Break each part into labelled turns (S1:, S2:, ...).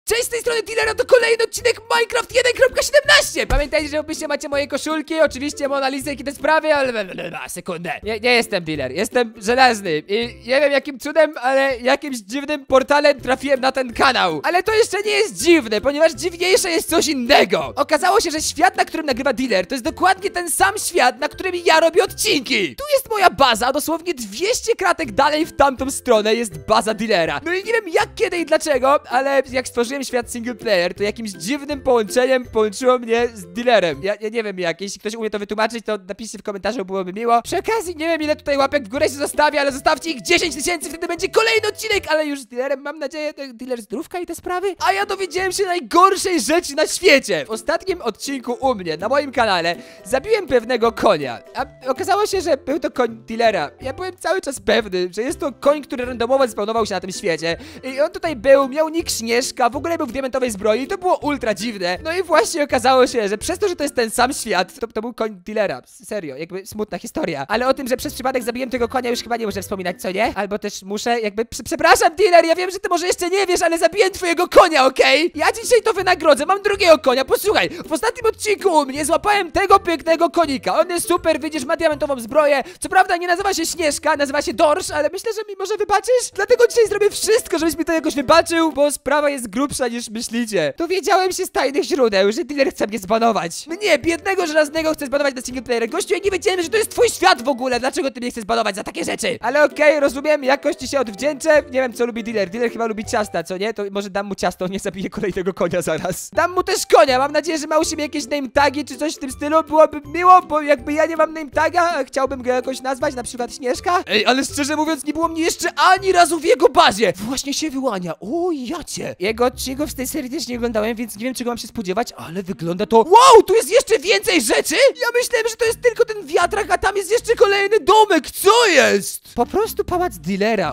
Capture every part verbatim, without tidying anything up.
S1: Cześć, z tej strony Dealera, to kolejny odcinek Minecraft jeden kropka siedemnaście. Pamiętajcie, że w opisie macie moje koszulki, oczywiście Mona Lisa i te sprawy, ale... Na sekundę. Nie, nie jestem dealer, jestem żelazny i nie wiem jakim cudem, ale jakimś dziwnym portalem trafiłem na ten kanał. Ale to jeszcze nie jest dziwne, ponieważ dziwniejsze jest coś innego. Okazało się, że świat, na którym nagrywa Dealer, to jest dokładnie ten sam świat, na którym ja robię odcinki. Tu jest moja baza, dosłownie dwieście kratek dalej w tamtą stronę jest baza Dealera. No i nie wiem jak, kiedy i dlaczego, ale jak stworzyłem świat single player, to jakimś dziwnym połączeniem połączyło mnie z Dealerem. Ja, ja nie wiem jak, jeśli ktoś umie to wytłumaczyć, to napiszcie w komentarzu, byłoby miło. Przy okazji, nie wiem ile tutaj łapek w górę się zostawi, ale zostawcie ich dziesięć tysięcy, wtedy będzie kolejny odcinek, ale już z Dealerem, mam nadzieję, Dealer zdrówka i te sprawy. A ja dowiedziałem się najgorszej rzeczy na świecie. W ostatnim odcinku u mnie, na moim kanale, zabiłem pewnego konia, a okazało się, że był to koń Dealera. Ja byłem cały czas pewny, że jest to koń, który randomowo spawnował się na tym świecie i on tutaj był, miał nick Śnieżka, w ogóle był w diamentowej zbroi i to było ultra dziwne. No i właśnie okazało się, że przez to, że to jest ten sam świat, to, to był koń Dealera. Serio, jakby smutna historia. Ale o tym, że przez przypadek zabiłem tego konia, już chyba nie muszę wspominać, co nie? Albo też muszę, jakby, przepraszam Dealer, ja wiem, że ty może jeszcze nie wiesz, ale zabiłem twojego konia, okej? Okay? Ja dzisiaj to wynagrodzę, mam drugiego konia, posłuchaj. W ostatnim odcinku u mnie złapałem tego pięknego konika. On jest super, widzisz, ma diamentową zbroję. Co prawda nie nazywa się Śnieżka, nazywa się Dorsz, ale myślę, że mi może wybaczysz? Dlatego dzisiaj zrobię wszystko, żebyś mi to jakoś wybaczył, bo sprawa jest grubsza niż myślicie. Dowiedziałem się z tajnych źródeł, że Dealer chce mnie zbanować. Mnie, biednego żelaznego, chce zbanować na single player. Gościu, ja nie wiedziałem, że to jest twój świat w ogóle. Dlaczego ty mnie chcesz zbanować za takie rzeczy? Ale okej, okay, rozumiem, jakoś ci się odwdzięczę. Nie wiem, co lubi Dealer. Dealer chyba lubi ciasta, co nie? To może dam mu ciasto, nie zabiję kolejnego konia zaraz. Dam mu też konia. Mam nadzieję, że ma u siebie jakieś name tagi czy coś w tym stylu. Byłoby miło, bo jakby ja nie mam name taga, a chciałbym go jakoś nazwać, na przykład Śnieżka. Ej, ale szczerze mówiąc, nie było mnie jeszcze ani razu w jego bazie. Właśnie się wyłania. O, jacie. Jego odcinków w tej serii też nie oglądałem, więc nie wiem, czego mam się spodziewać, ale wygląda to... Wow, tu jest jeszcze więcej rzeczy? Ja myślałem, że to jest tylko ten wiatrak, a tam jest jeszcze kolejny domek. Co jest? Po prostu pałac Dealera.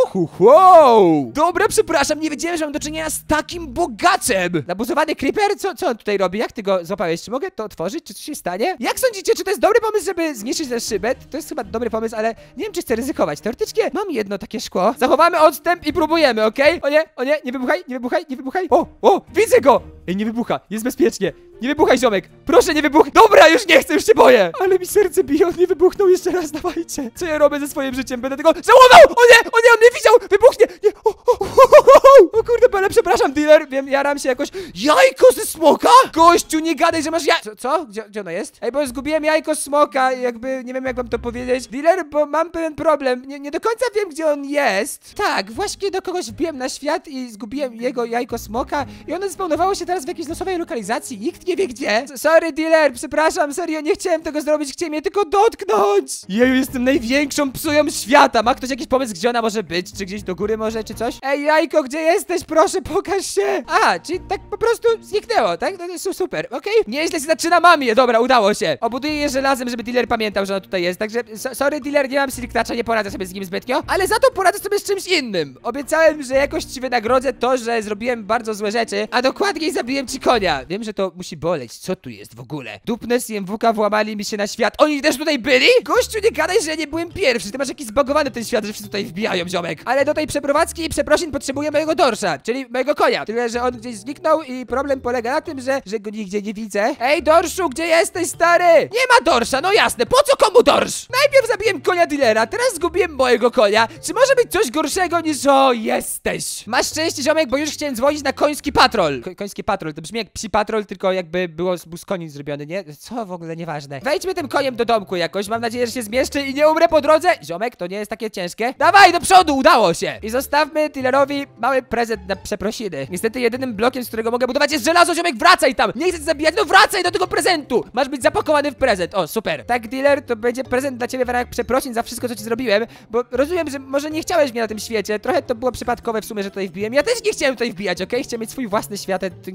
S1: Wow. Dobra, przepraszam, nie wiedziałem, że mam do czynienia z takim bogaczem. Nabuzowany creeper? Co, co on tutaj robi? Jak ty go złapałeś? Czy mogę to otworzyć? Czy coś się stanie? Jak sądzicie, czy to jest dobry pomysł, żeby zniszczyć ten szybet? To jest chyba dobry pomysł, ale nie wiem, czy chcę ryzykować. Teoretycznie mam jedno takie szkło. Zachowamy odstęp i próbujemy, okej? Okay? O nie, o nie, nie wybuchaj, nie wybuchaj, nie wybuchaj. O, o, widzę go! Ej, nie wybucha, jest bezpiecznie. Nie wybuchaj, ziomek. Proszę, nie wybuch. Dobra, już nie chcę, już się boję. Ale mi serce bije, on nie wybuchnął jeszcze raz, dawajcie. Co ja robię ze swoim życiem? Będę tego żałował! O nie, o nie, on mnie widział! Wybuchnie! Nie. O, o, o, o, o kurde, ale przepraszam, Dealer. Wiem, jaram się jakoś. Jajko ze smoka? Gościu, nie gadaj, że masz jaj... Co? co? Gdzie, gdzie ono jest? Ej, bo zgubiłem jajko smoka, jakby, nie wiem jak wam to powiedzieć. Dealer, bo mam pewien problem. Nie, nie do końca wiem, gdzie on jest. Tak, właśnie do kogoś wbiłem na świat i zgubiłem jego jajko smoka i ono spawnowało się teraz w jakiejś losowej lokalizacji. Nikt nie wie gdzie. Sorry, Dealer, przepraszam, serio, nie chciałem tego zrobić, chciałem mnie tylko dotknąć. Jeju, jestem największą psują świata. Ma ktoś jakiś pomysł, gdzie ona może być? Czy gdzieś do góry może, czy coś? Ej, jajko, gdzie jesteś? Proszę, pokaż się. A, czyli tak po prostu zniknęło, tak? To jest super, okej? Okay? Nieźle się zaczyna, mam je, dobra, udało się. Obuduję je żelazem, żeby Dealer pamiętał, że ona tutaj jest, także so, sorry, Dealer, nie mam siliktacza, nie poradzę sobie z nim zbytnio, ale za to poradzę sobie z czymś innym. Obiecałem, że jakoś ci wynagrodzę to, że zrobiłem bardzo złe rzeczy, a dokładniej zabiłem ci konia. Wiem, że to musi boleć. Co tu jest w ogóle? Dupne z M W K włamali mi się na świat. Oni też tutaj byli? Gościu, nie gadaj, że ja nie byłem pierwszy. Ty masz jakiś zbagowany ten świat, że wszyscy tutaj wbijają, ziomek. Ale do tej przeprowadzki i przeprosin potrzebuję mojego Dorsza, czyli mojego konia. Tyle, że on gdzieś zniknął i problem polega na tym, że, że go nigdzie nie widzę. Ej, Dorszu, gdzie jesteś, stary? Nie ma Dorsza, no jasne. Po co komu Dorsz? Najpierw zabiłem konia Dealera, teraz zgubiłem mojego konia. Czy może być coś gorszego niż o, jesteś? Masz szczęście, ziomek, bo już chciałem dzwonić na koński patrol. Ko koński patrol, to brzmi jak psi patrol, tylko jakby było z, z koni zrobiony, nie? Co w ogóle, nieważne. Wejdźmy tym koniem do domku jakoś, mam nadzieję, że się zmieszczę i nie umrę po drodze. Ziomek, to nie jest takie ciężkie. Dawaj, do przodu, udało się. I zostawmy Dealerowi mały prezent na przeprosiny. Niestety jedynym blokiem, z którego mogę budować jest żelazo, ziomek, wracaj tam. Nie chcę cię zabijać, no wracaj do tego prezentu. Masz być zapakowany w prezent, o, super. Tak, Dealer, to będzie prezent dla ciebie w ramach przeprosin za wszystko, co ci zrobiłem, bo rozumiem, że może nie chciałeś mnie na tym świecie. Trochę to było przypadkowe w sumie, że tutaj wbiłem. Ja też nie chciałem tutaj wbijać, okej? Okay? Chciałem mieć swój własny świat, tu nie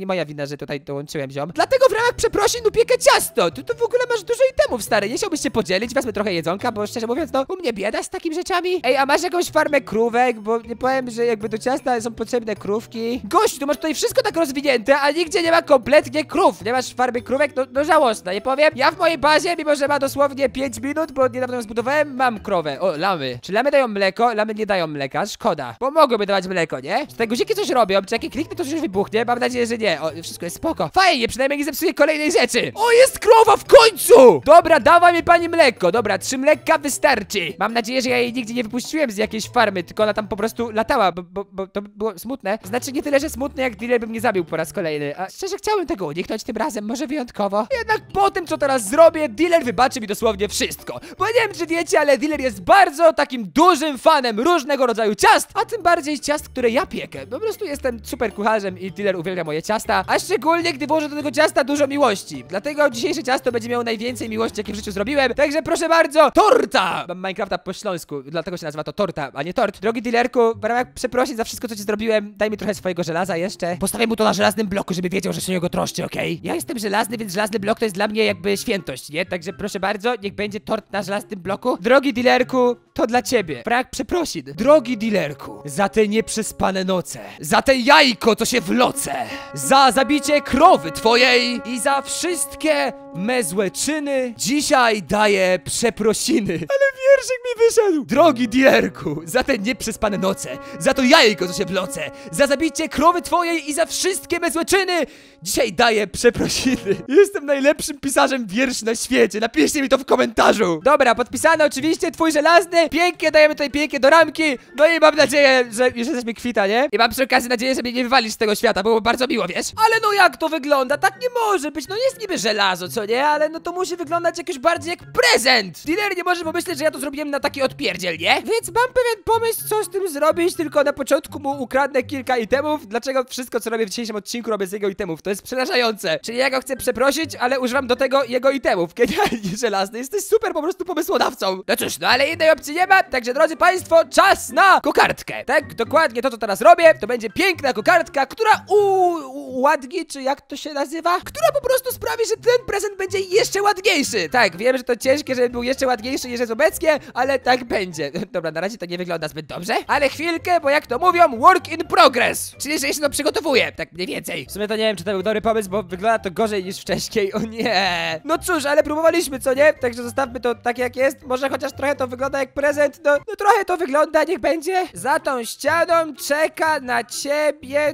S1: nie moja wina, że tutaj dołączyłem, ziom. Dlatego w ramach przeprosin upiekę ciasto. Tu, tu w ogóle masz dużo itemów, stary. Nie chciałbyś się podzielić? Wezmę trochę jedzonka, bo szczerze mówiąc, no, u mnie bieda z takimi rzeczami. Ej, a masz jakąś farmę krówek? Bo nie powiem, że jakby do ciasta są potrzebne krówki. Gość, tu masz tutaj wszystko tak rozwinięte, a nigdzie nie ma kompletnie krów. Nie masz farmy krówek? No, no żałosne, nie powiem. Ja w mojej bazie, mimo że ma dosłownie pięć minut, bo niedawno ją zbudowałem, mam krowę. O, lamy. Czy lamy dają mleko? Lamy nie dają mleka. Szkoda. Bo mogłyby dawać mleko, nie? Czy te guziki coś robią? Czy jak je kliknę, to coś wybuchnie? Mam nadzieję, że nie. O, wszystko jest spoko. Fajnie, przynajmniej nie zepsuję kolejnej rzeczy. O, jest krowa w końcu! Dobra, dawaj mi pani mleko. Dobra, trzy mleka wystarczy. Mam nadzieję, że ja jej nigdzie nie wypuściłem z jakiejś farmy, tylko ona tam po prostu latała, bo, bo, bo to było smutne. Znaczy nie tyle, że smutne, jak dealer by mnie zabił po raz kolejny. A szczerze chciałem tego uniknąć tym razem, może wyjątkowo. Jednak po tym, co teraz zrobię, dealer wybaczy mi dosłownie wszystko. Bo nie wiem, czy wiecie, ale dealer jest bardzo takim dużym fanem różnego rodzaju ciast, a tym bardziej ciast, które ja piekę. Po prostu jestem super kucharzem i dealer uwielbia moje ciasta, a szczególnie, gdy włożę do tego ciasta dużo miłości. Dlatego dzisiejsze ciasto będzie miało najwięcej miłości, jakie w życiu zrobiłem. Także proszę bardzo, torta! Mam Minecrafta po śląsku, dlatego się nazywa to torta, a nie tort. Drogi dealerku, w ramach przeprosin za wszystko, co ci zrobiłem, daj mi trochę swojego żelaza jeszcze. Postawię mu to na żelaznym bloku, żeby wiedział, że się o niego troszczy, okej? Okay? Ja jestem żelazny, więc żelazny blok to jest dla mnie jakby świętość, nie? Także proszę bardzo, niech będzie tort na żelaznym bloku. Drogi dealerku, to dla ciebie. W ramach przeprosin. Drogi dealerku, za te nieprzespane noce, za te jajko, co się wloce, za zabicie krowy twojej i za wszystkie me złe czyny, dzisiaj daję przeprosiny. Ale wierszyk mi wyszedł. Drogi dealerku, za te nieprzespane noce, za to jajko, co się wloce, za zabicie krowy twojej i za wszystkie me złe czyny, dzisiaj daję przeprosiny. Jestem najlepszym pisarzem wierszy na świecie. Napiszcie mi to w komentarzu. Dobra, podpisane oczywiście, twój żelazny. Pięknie, dajemy tutaj pięknie do ramki. No i mam nadzieję, że już jesteśmy kwita, nie? I mam przy okazji nadzieję, że mnie nie wywalisz z tego świata. Było bardzo miło, wiesz? Ale no jak to wygląda? Tak nie może być. No jest niby żelazo, co nie? Ale no to musi wyglądać jakoś bardziej jak prezent. Dealer nie może pomyśleć, że ja to zrobiłem na taki odpierdziel, nie? Więc mam pewien pomysł, co z tym zrobić, tylko na początku mu ukradnę kilka itemów. Dlaczego wszystko, co robię w dzisiejszym odcinku, robię z jego itemów? To jest przerażające. Czyli ja go chcę przeprosić, ale używam do tego jego itemów. Genialnie, żelazny. Jesteś super po prostu pomysłodawcą. No cóż, no ale innej opcji nie ma. Także drodzy państwo, czas na kokardkę. Tak, dokładnie to, co teraz robię, to będzie piękna kokardka, która uładni, czy jak to się nazywa? Która po prostu sprawi, że ten prezent będzie jeszcze ładniejszy. Tak, wiem, że to ciężkie, żeby był jeszcze ładniejszy niż jest obecnie, ale tak będzie. Dobra, na razie to nie wygląda zbyt dobrze, ale chwilkę, bo jak to mówią, work in progress. Czyli, że jeszcze to przygotowuję, tak mniej więcej. W sumie to nie wiem, czy to był dobry pomysł, bo wygląda to gorzej niż wcześniej. O nie. No cóż, ale próbowaliśmy, co nie? Także zostawmy to tak, jak jest. Może chociaż trochę to wygląda jak prezent. No, no trochę to wygląda, niech będzie. Za tą ścianą czeka na ciebie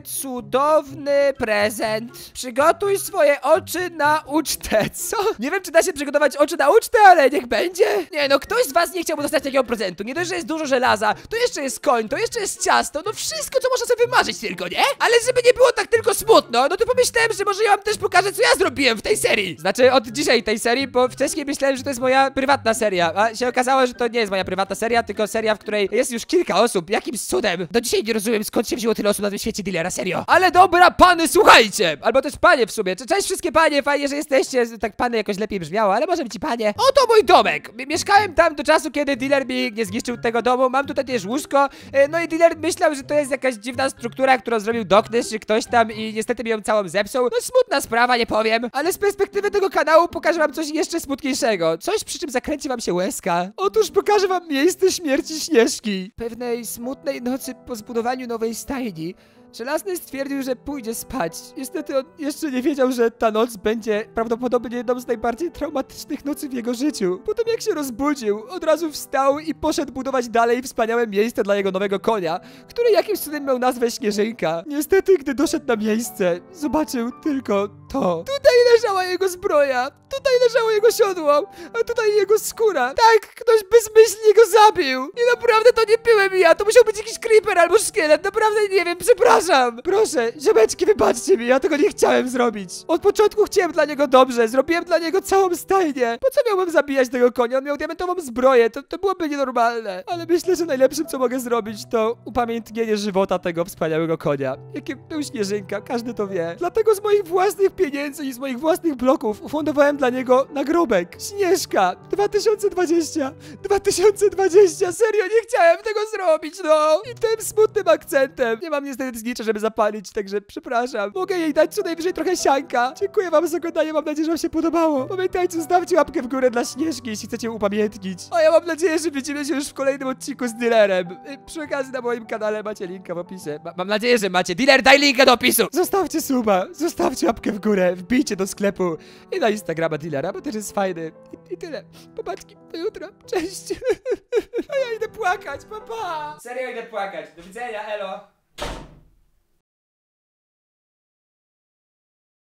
S1: cudowny prezent. Przygotuj swoje oczy na ucztę. Co? Nie wiem, czy da się przygotować oczy na ucztę, ale niech będzie. Nie no, ktoś z was nie chciałby dostać takiego prezentu. Nie dość, że jest dużo żelaza, to jeszcze jest koń, to jeszcze jest ciasto. No wszystko, co można sobie wymarzyć tylko, nie? Ale żeby nie było tak tylko smutno, no to pomyślałem, że może ja wam też pokażę, co ja zrobiłem w tej serii. Znaczy od dzisiaj tej serii, bo wcześniej myślałem, że to jest moja prywatna seria, a się okazało, że to nie jest moja prywatna seria, tylko seria, w której jest już kilka osób. Jakimś cudem. Do dzisiaj nie rozumiem, skąd się wzięło tyle osób na tym świecie dealera, serio. Ale dobra, pany, słuchajcie! Albo też panie w sumie. Cześć wszystkie panie, fajnie, że jesteście. Tak pany jakoś lepiej brzmiało, ale może być i panie. Oto mój domek. Mieszkałem tam do czasu, kiedy dealer mi nie zniszczył tego domu. Mam tutaj też łóżko. No i dealer myślał, że to jest jakaś dziwna struktura, którą zrobił Doknes czy ktoś tam i niestety mi ją całą zepsuł. No smutna sprawa, nie powiem. Ale z perspektywy tego kanału pokażę wam coś jeszcze smutniejszego. Coś, przy czym zakręci wam się łezka. Otóż pokażę wam miejsce śmierci Śnieżki. Pewnej smutnej nocy po zbudowaniu nowej stajni Żelazny stwierdził, że pójdzie spać. Niestety on jeszcze nie wiedział, że ta noc będzie prawdopodobnie jedną z najbardziej traumatycznych nocy w jego życiu. Potem jak się rozbudził, od razu wstał i poszedł budować dalej wspaniałe miejsce dla jego nowego konia, który jakimś cudem miał nazwę Śnieżynka. Niestety, gdy doszedł na miejsce, zobaczył tylko to. Tutaj leżała jego zbroja, tutaj leżało jego siodło, a tutaj jego skóra. Tak, ktoś bezmyślnie go zabił. I naprawdę to nie byłem ja, to musiał być jakiś creeper albo szkielet, naprawdę nie wiem, przepraszam. Proszę, ziomeczki, wybaczcie mi, ja tego nie chciałem zrobić. Od początku chciałem dla niego dobrze, zrobiłem dla niego całą stajnię. Po co miałbym zabijać tego konia? On miał diamentową zbroję, to, to byłoby nienormalne. Ale myślę, że najlepszym, co mogę zrobić, to upamiętnienie żywota tego wspaniałego konia. Jakie był Śnieżynka, każdy to wie. Dlatego z moich własnych
S2: pieniędzy i z moich własnych bloków ufundowałem dla niego nagrobek. Śnieżka, dwa tysiące dwadzieścia, dwa tysiące dwadzieścia, serio, nie chciałem tego zrobić, no. I tym smutnym akcentem. Nie mam niestety znicza, żeby zapalić, także przepraszam. Mogę jej dać co najwyżej trochę sianka. Dziękuję wam za oglądanie, mam nadzieję, że wam się podobało. Pamiętajcie, zostawcie łapkę w górę dla Śnieżki, jeśli chcecie upamiętnić. A ja mam nadzieję, że widzimy się już w kolejnym odcinku z dealerem. I przy okazji na moim kanale macie linka w opisie.
S1: Ma mam nadzieję, że macie. Dealer, daj linka do opisu!
S2: Zostawcie suba, zostawcie łapkę w górę, wbijcie do sklepu i na Instagrama dealera, bo też jest fajny. I, i tyle. Popatrzki, do jutra. Cześć. A ja idę płakać, pa pa.
S1: Serio idę płakać. Do widzenia, elo.